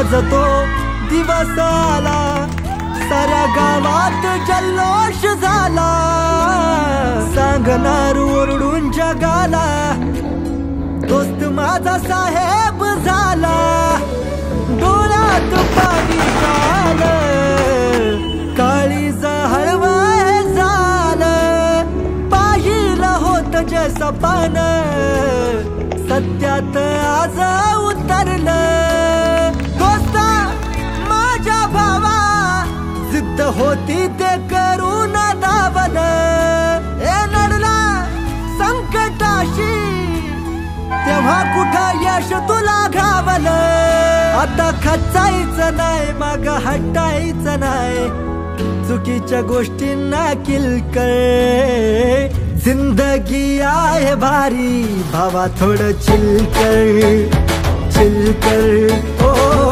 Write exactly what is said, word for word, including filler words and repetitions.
आज तो दिवस आला, साऱ्या गावात जल्लोष झाला, सांगणार ओरडून जगाला, दोस्त माझा साहेब झाला, डोळ्यात पाणी झालं, काळीज हळवं झालं, पाहिलं होत जे सपान, सत्यात आज उतरलं, दोस्ता माझ्या भावा, जिद्द होती ते करून दावल, ए लढला संकटाशी, तेव्हा कुठं यश तुला घावल, आता खचायचं नाही, माग हटायचं नाही, चुकीच्या गोष्टींना किलकर, जिंदगी आहे भारी, भावा थोडं चिल कर, चिल कर, ओ